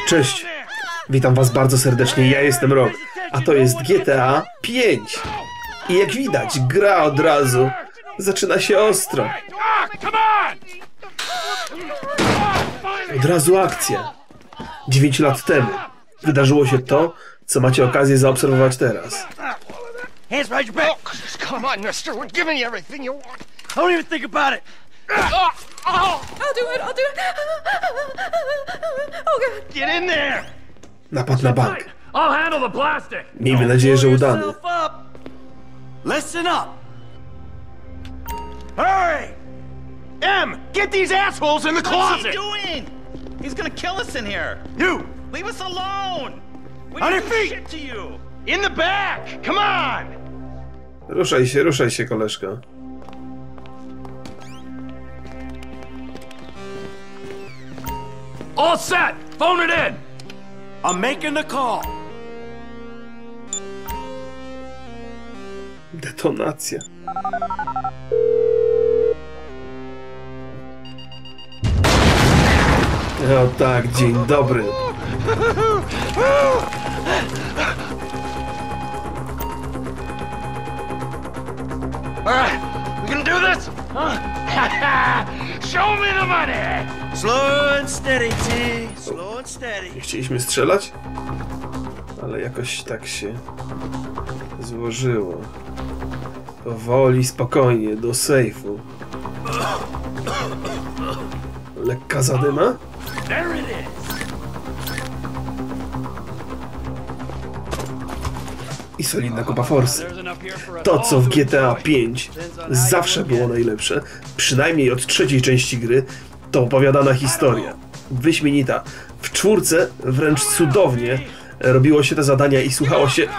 Cześć, witam was bardzo serdecznie, ja jestem Rob, a to jest GTA 5. I jak widać, gra od razu zaczyna się ostro. Od razu akcja. 9 lat temu wydarzyło się to, co macie okazję zaobserwować teraz. Hands behind your back. Come on, mister. We're giving you everything you want. Don't even think about it. I'll do it. Oh, God. get in there. Napad na bank. I'll handle the plastic. Miejmy nadzieję, że udany. Listen up. Hurry! M, get these assholes in the What's closet. he doing? He's gonna kill us in here. You! Leave us alone. We On didn't your do feet. shit to you. In the back. Come on. Ruszaj się, koleżka. All set! Phone it in! I'm making the call. Detonacja. O tak, dzień dobry. All right, we gonna do this? Huh? Show me the money. Slow and steady, T. Slow and steady. Nie chcieliśmy strzelać, ale jakoś tak się złożyło. Powoli, spokojnie, do sejfu. Lekka zadyma? There it is. I solidna kupa forsy. To, co w GTA 5 zawsze było najlepsze, przynajmniej od trzeciej części gry, to opowiadana historia. Wyśmienita. W czwórce wręcz cudownie robiło się te zadania i słuchało się...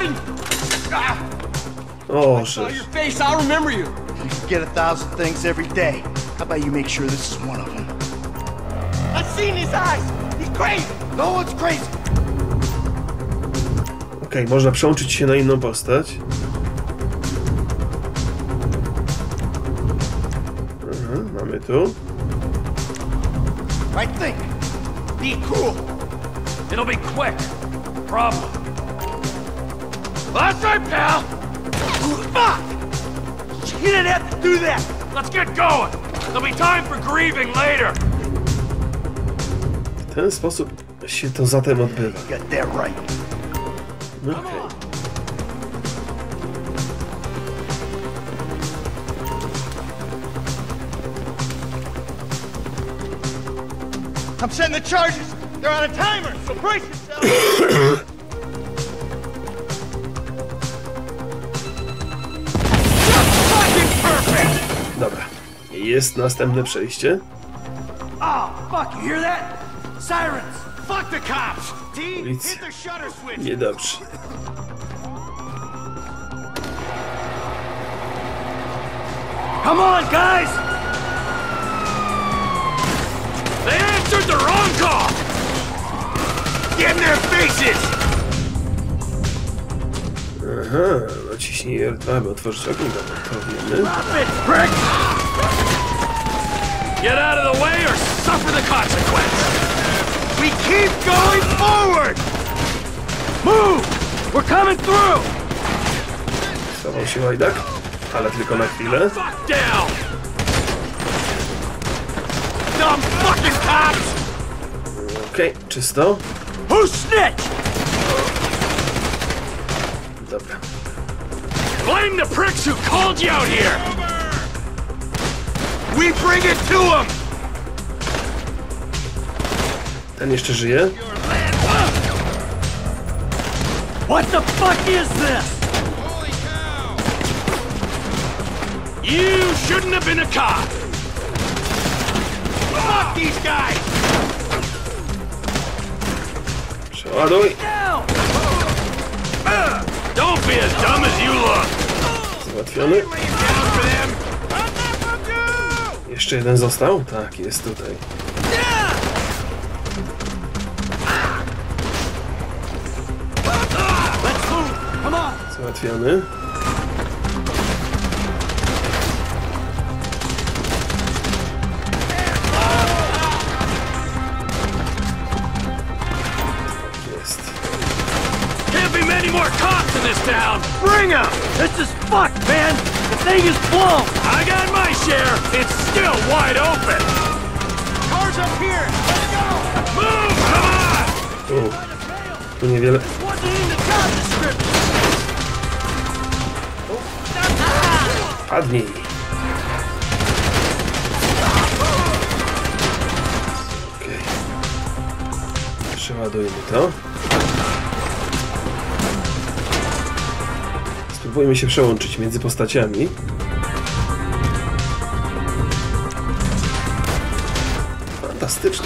O, żeż. Get 1,000 things every day. How about you make sure this is one of them? I've seen his eyes. He's crazy. No one's crazy. Okej, można przełączyć się na inną postać. Mamy tu. Right thing. Be cool. It'll be quick. Problem. That's right, pal. Fuck! You didn't have to do that. Let's get going. There'll be time for grieving later. W ten sposób się to zatem odbywa. Got that right. Okej. I'm setting the charges. They're on a timer, so brace yourself. Dobra. Jest następne przejście. Oh, fuck, you hear that? Sirens. Fuck the cops. T, Policja. hit the shutter switch. Niedobrze. Come on, guys! They answered the wrong call! Get in their faces. Aha, naciśnij R2, aby otworzyć okno. Dobra, to wiemy. Drop it, prick! Get out of the way or suffer the consequence! We keep going forward. Move! We're coming through! Schował się łajdak, ale tylko na chwilę. Fuck down! Dumb fucking cops! Okej, czysto. Who snitched? Dobra. Blame the pricks who called you out here! We bring it to them. Ten jeszcze żyje. What the fuck is this? You shouldn't have been a cop! Fuck these guys. Przeładuj. Down! Don't be as dumb as you look! Załatwiony. Lay it down for them. I'm not Jeszcze jeden został? Tak, jest tutaj. Let's move! Come on! Załatwiony. down. Bring him. This is fucked, man. The thing is blown. I got my share. It's still wide open. Cars up here. Let's go. Move, come on. Tu niewiele. Wasn't in the job description. Padnij. Okej. Przeładujmy to. Spróbujmy się przełączyć między postaciami. Fantastyczne.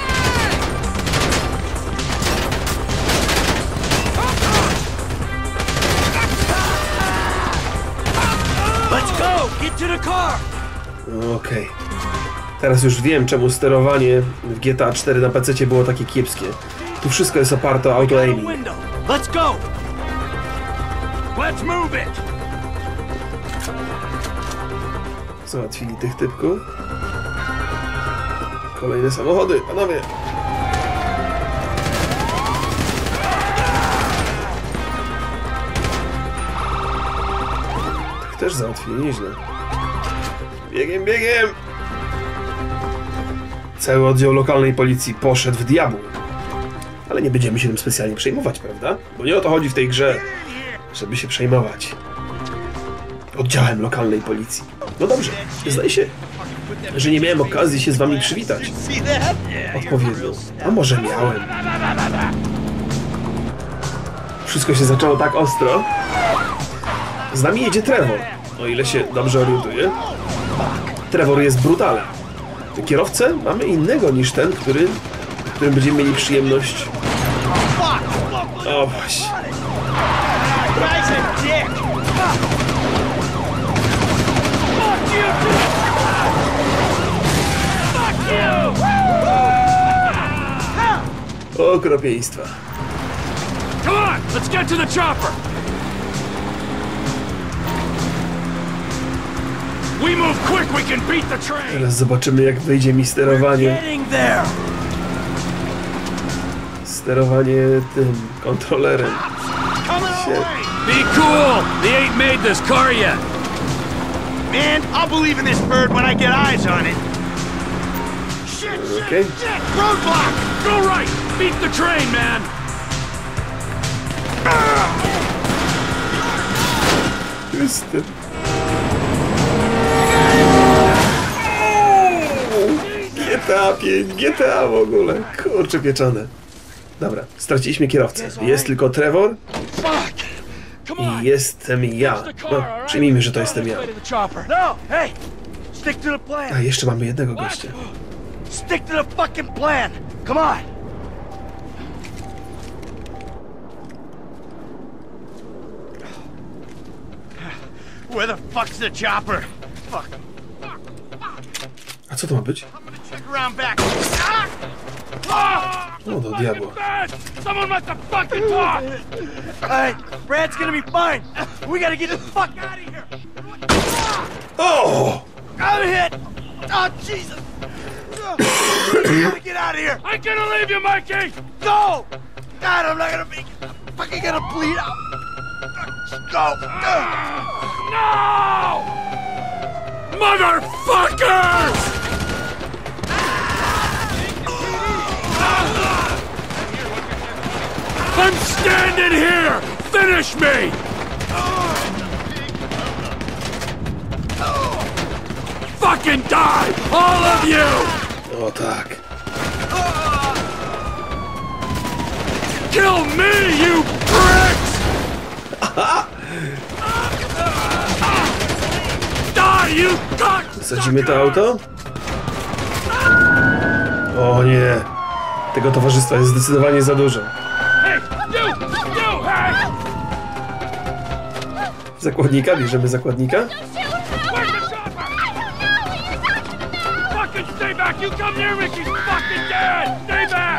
Let's go. Get to the car. Okej. Teraz już wiem, czemu sterowanie w GTA 4 na PC było takie kiepskie. Tu wszystko jest oparte o auto-aiming. Let's go. Let's move it. Załatwili tych typków. Kolejne samochody, panowie. Tych też załatwili nieźle. Biegiem, biegiem! Cały oddział lokalnej policji poszedł w diabły. Ale nie będziemy się tym specjalnie przejmować, prawda? Bo nie o to chodzi w tej grze, żeby się przejmować oddziałem lokalnej policji. No dobrze, zdaje się, że nie miałem okazji się z wami przywitać odpowiednio. A może miałem? Wszystko się zaczęło tak ostro. Z nami jedzie Trevor, o ile się dobrze orientuję. Trevor jest brutalem. Kierowcę mamy innego niż ten, którym będziemy mieli przyjemność... O właśnie. Okropieństwa. Come on, let's get to the chopper. We move quick, we can beat the train. Teraz zobaczymy, jak wyjdzie mi sterowanie. Getting there. Sterowanie tym kontrolerem. Be cool. They ain't made this car yet. Man, I'll believe in this bird when I get eyes on it. Shit, Okay. shit, roadblock! Go right. Beat the train, man. Chryste. GTA 5, GTA w ogóle. Kurczę pieczone. Dobra, straciliśmy kierowcę. Jest tylko Trevor i jestem ja. No, przyjmijmy, że to jestem ja. No, hey! Stick to the plan! A jeszcze mamy jednego gościa. Stick to the fucking plan! Come on! Where the fuck's the chopper? Fuck. A co to ma być? Check around back. O, do diabła. Someone must have fucking talked. Alright, Brad's gonna be fine. We gotta get the fuck out of here. O! I'm hit. Oh, Jesus. We gotta get out of here. I'm gonna leave you, Mikey. Go! God, I'm not gonna make it. I'm fucking gonna bleed out. Go! No! Motherfuckers! I'm standing here! Finish me! Fucking die! All of you! O tak. Kill me, you pricks! Die, you cock! Sadzimy to auto? O nie. Tego towarzystwa jest zdecydowanie za dużo. Hey, you, hey! Zakładnika? Bierzemy zakładnika? Where's the chopper? Fucking stay back! You come near me, she's fucking dead! Stay back!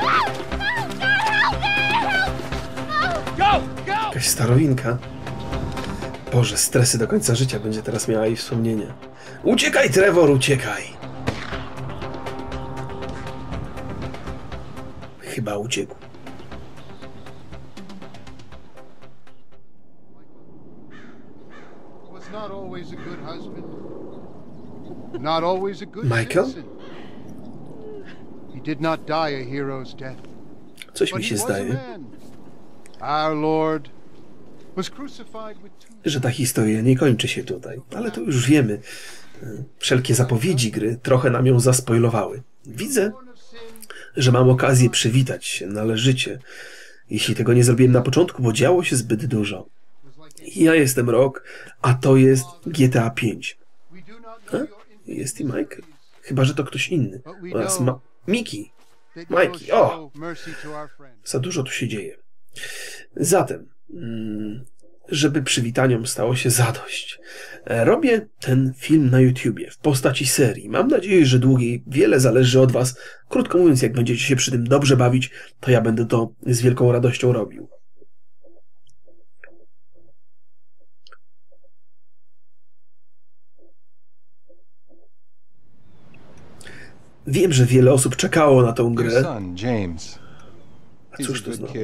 Go, go! Jakaś starowinka. Boże, stresy do końca życia będzie teraz miała i wspomnienia. Uciekaj, Trevor, uciekaj! Chyba uciekł. Michael? He did not die a hero's death. Coś mi się zdaje, Our Lord was crucified with two... że ta historia nie kończy się tutaj. Ale to już wiemy. Wszelkie zapowiedzi gry trochę nam ją zaspoilowały. Widzę, że mam okazję przywitać się należycie. Jeśli tego nie zrobiłem na początku, bo działo się zbyt dużo. Ja jestem Rock, a to jest GTA 5. Jest i Mike? Chyba, że to ktoś inny. Oraz Miki. Mikey. O! Za dużo tu się dzieje. Zatem, żeby przywitaniom stało się zadość, robię ten film na YouTubie w postaci serii. Mam nadzieję, że długiej. Wiele zależy od was. Krótko mówiąc, jak będziecie się przy tym dobrze bawić, to ja będę to z wielką radością robił. Wiem, że wiele osób czekało na tą grę. A cóż to znowu?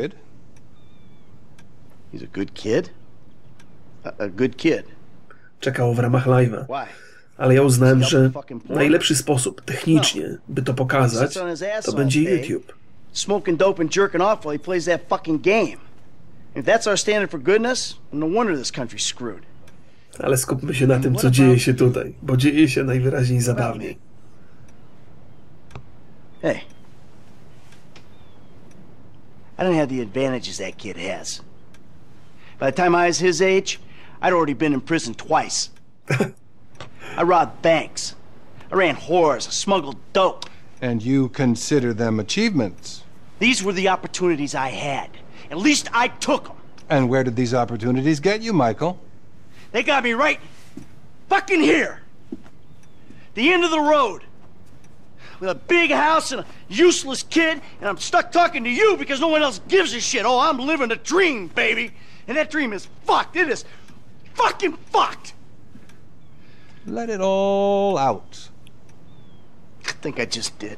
He's a good kid? A good kid? Czekało w ramach live'a. Ale ja uznałem, że najlepszy sposób technicznie, by to pokazać, to będzie YouTube. Smoking dope and jerking off while he plays that fucking game. If that's our standard for goodness, no wonder this country's screwed. Ale skupmy się na tym, co dzieje się tutaj, bo dzieje się najwyraźniej zabawniej. Hey. I don't have the advantages that kid has. By the time I was his age, I'd already been in prison twice. I robbed banks. I ran whores. I smuggled dope. And you consider them achievements? These were the opportunities I had. At least I took them. And where did these opportunities get you, Michael? They got me right fucking here. The end of the road. With a big house and a useless kid, and I'm stuck talking to you because no one else gives a shit. Oh, I'm living a dream, baby. And that dream is fucked. It is fucking fucked. Let it all out. I think I just did.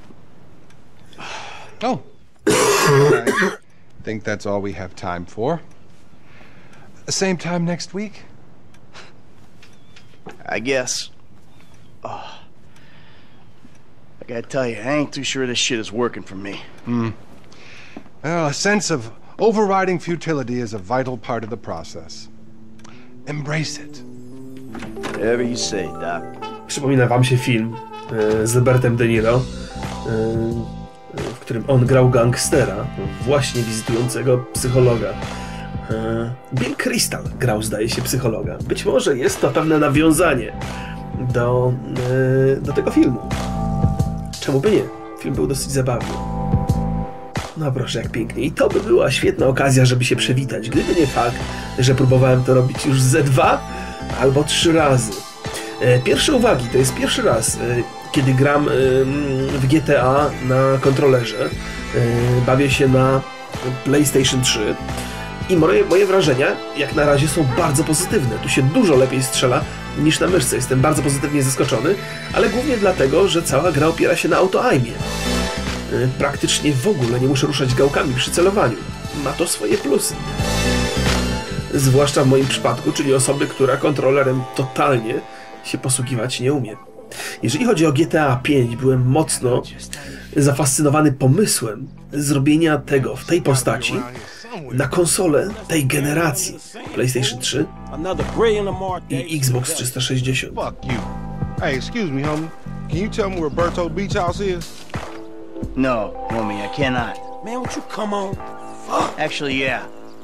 Oh. I think that's all we have time for. Same time next week? I guess. Oh. I gotta tell you, I ain't too sure this shit is working for me. Well, a sense of overriding futility is a vital part of the process. Embrace it. Whatever you say, Doc. Przypomina wam się film z Robertem De Niro, w którym on grał gangstera, właśnie wizytującego psychologa. Bill Crystal grał, zdaje się, psychologa. Być może jest to pewne nawiązanie do tego filmu. Czemu by nie? Film był dosyć zabawny. No proszę, jak pięknie. I to by była świetna okazja, żeby się przywitać. Gdyby nie fakt, że próbowałem to robić już ze 2 albo 3 razy. Pierwsze uwagi, to jest pierwszy raz, kiedy gram w GTA na kontrolerze. Bawię się na PlayStation 3 i moje wrażenia jak na razie są bardzo pozytywne. Tu się dużo lepiej strzela niż na myszce. Jestem bardzo pozytywnie zaskoczony, ale głównie dlatego, że cała gra opiera się na auto-aimie. Praktycznie w ogóle nie muszę ruszać gałkami przy celowaniu. Ma to swoje plusy. Zwłaszcza w moim przypadku, czyli osoby, która kontrolerem totalnie się posługiwać nie umie. Jeżeli chodzi o GTA 5, byłem mocno zafascynowany pomysłem zrobienia tego w tej postaci na konsolę tej generacji PlayStation 3 i Xbox 360. Fuck you. Hey, excuse me, homie. Can you tell me where Berto Beach House is? No, homie, I cannot. Man, would you come on? Fuck. Actually, yeah.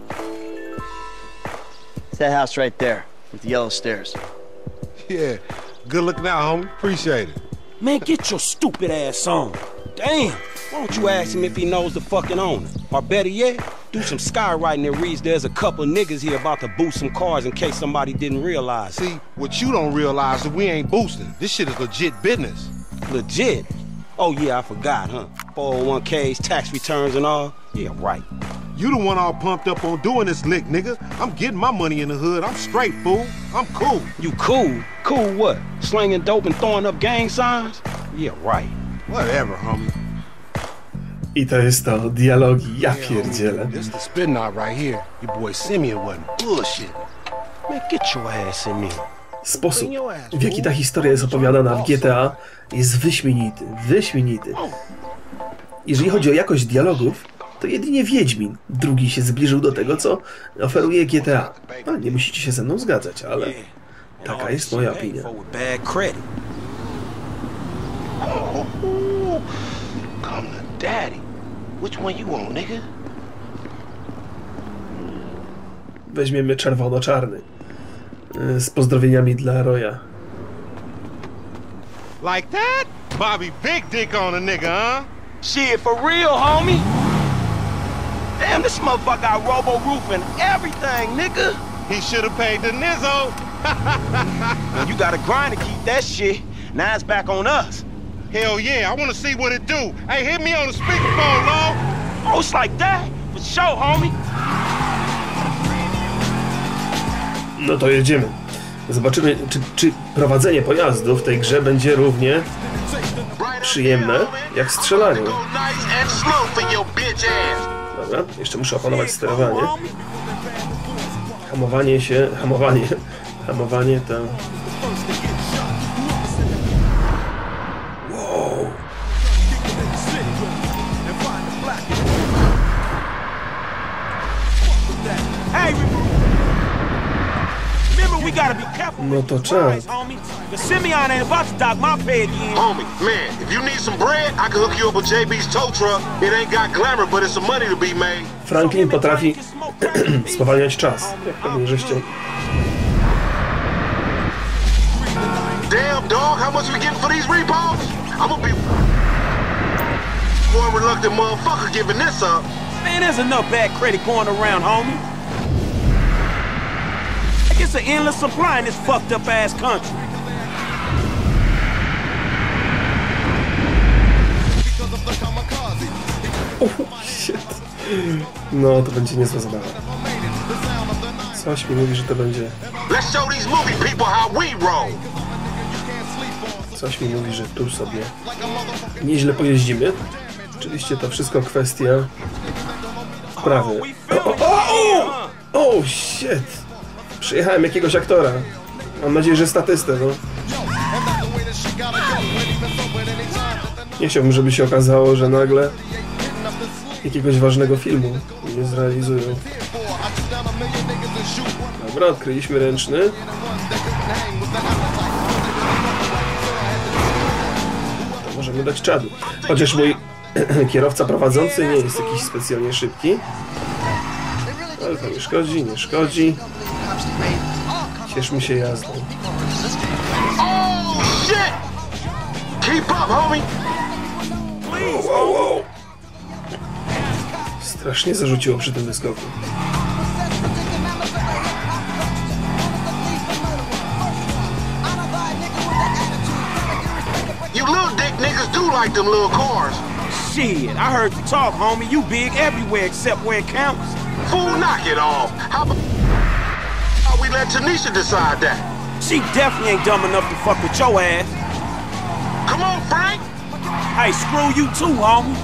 It's that house right there with the yellow stairs. Yeah. Good looking out, homie. Appreciate it. Man, get your stupid ass on. Damn. Why don't you ask him if he knows the fucking owner? Or better yet, do some skywriting that reads there's a couple niggas here about to boost some cars in case somebody didn't realize. See, what you don't realize is we ain't boosting. This shit is legit business. Legit? Oh yeah, I forgot, huh? 401ks, tax returns and all? Yeah, right. You the one all pumped up on doing this lick, nigga. I'm getting my money in the hood. I'm straight, fool. I'm cool. You cool? Cool what? Slinging dope and throwing up gang signs? Yeah, right. Whatever, homie. I to jest to, dialogi, ja pierdzielę. This the spin knot right here. Your boy Simeon wasn't bullshit. Get your ass in there. Sposób, w jaki ta historia jest opowiadana w GTA, jest wyśmienity, wyśmienity. Jeżeli chodzi o jakość dialogów, to jedynie Wiedźmin drugi się zbliżył do tego, co oferuje GTA. No, nie musicie się ze mną zgadzać, ale taka jest moja opinia. Come to daddy. Which one you want, nigga? Weźmiemy czerwono-czarny. Z pozdrowieniami dla Roya. Like that? Bobby big dick on a nigga, huh? Shit, for real, homie. Damn, this motherfucker got robo-roof and everything, nigga. He should have paid the Nizzo. Well, you gotta grind to keep that shit. Now it's back on us. Hell yeah, I want to see what it do. Hey, hit me on the speakerphone, Long. Oh, it's like that? For sure, homie. No to jedziemy. Zobaczymy, czy prowadzenie pojazdu w tej grze będzie równie przyjemne jak strzelanie. Dobra, jeszcze muszę opanować sterowanie. Hamowanie to... Wow. No to czas. Homie, man, if you need some bread, I can hook you up with JB's tow truck. It ain't got glamour, but it's some money to be made. Franklin potrafi spowalniać czas, jak pewnie żeście. Damn, dog, how much we getting for these repos? I'm gonna be one reluctant motherfucker giving this up. Man, there's enough bad credit going around, homie. It's an endless supply in this fucked up ass country. Shit. No, to będzie niezła zabawa. Coś mi mówi, że to będzie... Let's show these movie people how we roll. Coś mi mówi, że tu sobie nieźle pojeździmy. Oczywiście to wszystko kwestia wprawy. O, shit! Przyjechałem jakiegoś aktora. Mam nadzieję, że statystę, no. Nie chciałbym, żeby się okazało, że nagle jakiegoś ważnego filmu nie zrealizują. Dobra, odkryliśmy ręczny. To możemy dać czadu. Chociaż mój kierowca prowadzący nie jest jakiś specjalnie szybki. Ale to nie szkodzi, nie szkodzi. Cieszmy się jazdą. Oh shit! Keep up, homie. Wow. Strasznie zarzuciło przy tym wyskoku. You little dick niggas do like them little cars. Shit, I heard you talk, homie. You big everywhere except where it counts. Fool, knock it off. How we let Tanisha decide that? She definitely ain't dumb enough to fuck with your ass. Come on, Frank. Hey, screw you too, homie.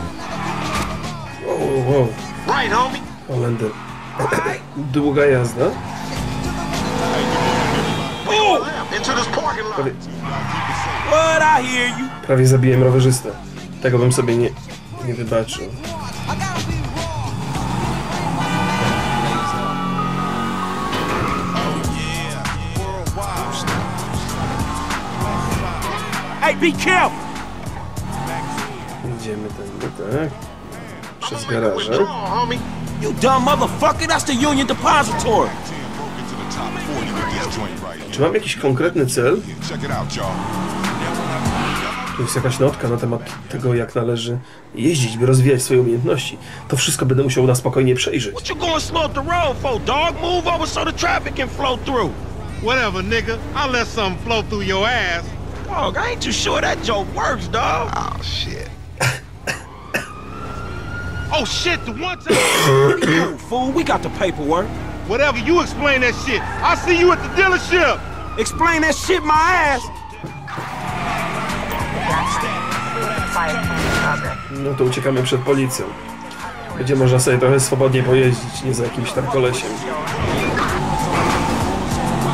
Wow. Right, homie. Holender. Długa jazda. Into this parking lot. What, I hear you. Prawie zabiłem rowerzystę. Tego bym sobie nie wybaczył. Hey, be careful. Idziemy tędy, tak? Przez garaże. You dumb motherfucker, that's the Union Depository. Czy mam jakiś konkretny cel? Tu jest jakaś notka na temat tego, jak należy jeździć, by rozwijać swoje umiejętności. To wszystko będę musiał na spokojnie przejrzeć. What you going slow the road for, dog? Move over so the traffic can flow through. Whatever, nigga. I'll let something flow through your ass. Dog, I ain't too sure that joke works, dog. Oh, shit. Oh, shit, the one time... Fool, we got the paperwork. Whatever, you explain that shit. I'll see you at the dealership. Explain that shit my ass. No to uciekamy przed policją. Będzie można sobie trochę swobodnie pojeździć, nie za jakimś tam kolesiem.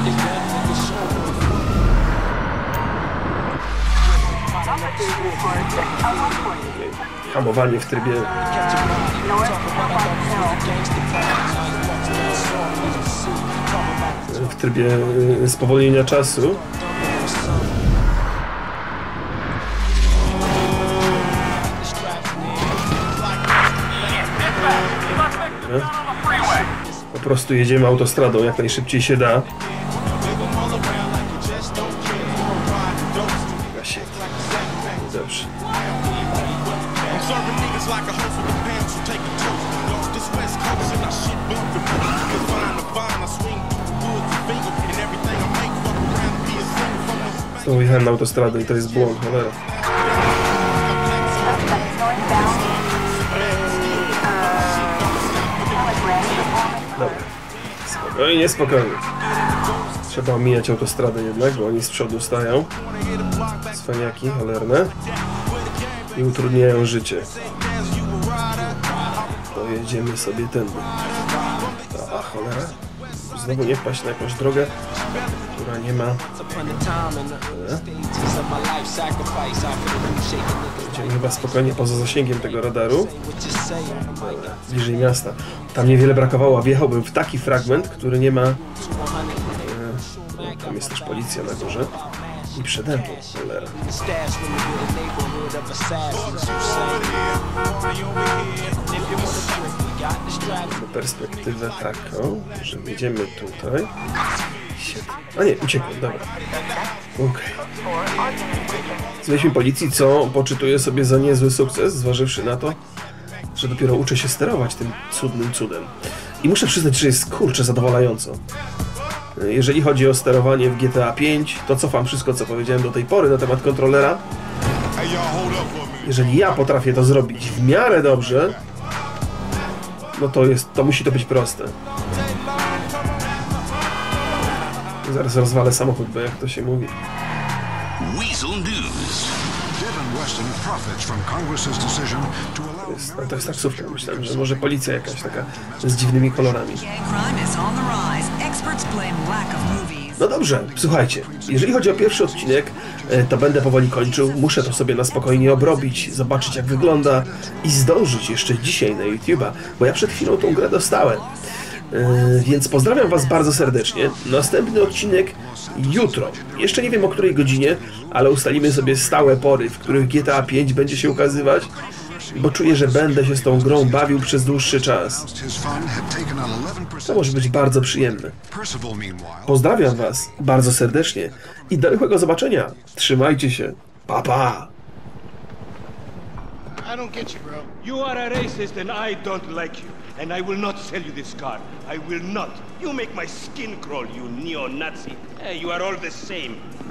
Hamowanie w trybie... W trybie spowolnienia czasu. Po prostu jedziemy autostradą jak najszybciej się da. Dobrze. Znowu jechałem na autostradę i to jest błąd, cholera. Dobra. Spokojnie, spokojnie. Trzeba omijać autostradę jednak, bo oni z przodu stają. Cwaniaki cholerne. I utrudniają życie. Pojedziemy sobie tędy. A cholera. Znowu nie wpaść na jakąś drogę, która nie ma... Będziemy chyba spokojnie poza zasięgiem tego radaru. Bliżej miasta. Tam niewiele brakowało, a wjechałbym w taki fragment, który nie ma... Tam jest też policja na górze. I przede mną, cholera. Mamy perspektywę taką, że jedziemy tutaj. A nie, uciekłem, dobra. Okej. Znaleźliśmy policji, co poczytuję sobie za niezły sukces, zważywszy na to, że dopiero uczę się sterować tym cudnym cudem. I muszę przyznać, że jest kurczę zadowalająco. Jeżeli chodzi o sterowanie w GTA 5, to cofam wszystko, co powiedziałem do tej pory na temat kontrolera. Jeżeli ja potrafię to zrobić w miarę dobrze, no to musi to być proste. Zaraz rozwalę samochód, bo jak to się mówi. To jest taksówka, myślałem, że może policja jakaś taka z dziwnymi kolorami. No dobrze, słuchajcie, jeżeli chodzi o pierwszy odcinek, to będę powoli kończył. Muszę to sobie na spokojnie obrobić, zobaczyć jak wygląda i zdążyć jeszcze dzisiaj na YouTube'a, bo ja przed chwilą tą grę dostałem. Więc pozdrawiam Was bardzo serdecznie. Następny odcinek jutro. Jeszcze nie wiem o której godzinie, ale ustalimy sobie stałe pory, w których GTA 5 będzie się ukazywać, bo czuję, że będę się z tą grą bawił przez dłuższy czas. To może być bardzo przyjemne. Pozdrawiam Was bardzo serdecznie i do rychłego zobaczenia. Trzymajcie się. Pa, pa! I don't get you, bro. You are a racist and I don't like you. And I will not sell you this car. I will not. You make my skin crawl, you neo-Nazi. Hey, you are all the same.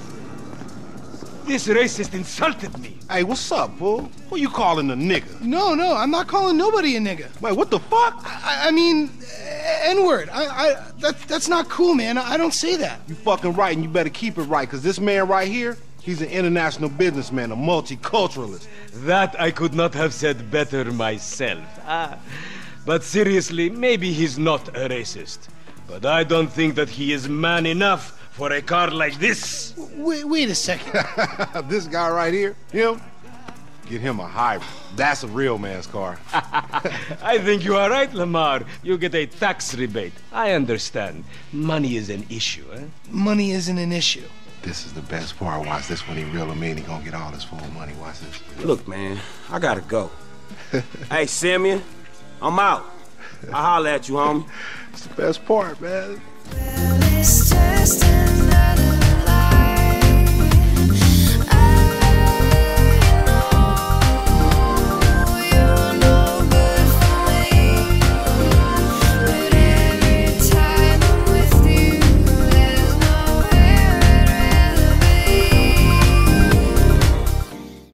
This racist insulted me. Hey, what's up, fool? Who you calling a nigga? No, I'm not calling nobody a nigga. Wait, what the fuck? I mean, N-word. That's not cool, man. I don't say that. You fucking right, and you better keep it right, because this man right here, he's an international businessman, a multiculturalist. That I could not have said better myself. But seriously, maybe he's not a racist. But I don't think that he is man enough for a car like this. Wait a second. This guy right here, him, get him a hybrid. That's a real man's car. I think you are right, Lamar. You get a tax rebate. I understand. Money is an issue, eh? Money isn't an issue. This is the best part. Watch this when he reel him in. He gonna get all his full money. Watch this. Look, man, I gotta go. Hey, Simeon, I'm out. I'll holler at you, homie. It's the best part, man. Well, it's just another